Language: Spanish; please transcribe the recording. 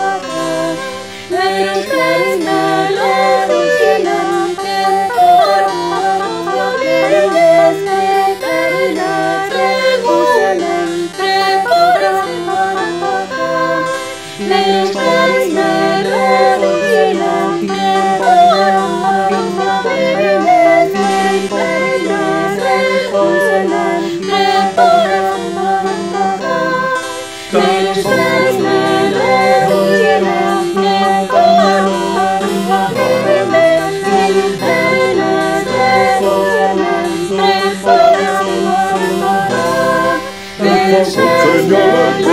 nuestros clarineles llenan de coro, clarineles, clarineles, resuenan, nuestros clarineles llenan de coro, clarineles, clarineles, resuenan, nuestros clarineles llenan de coro, clarineles, clarineles, resuenan, nuestros clarineles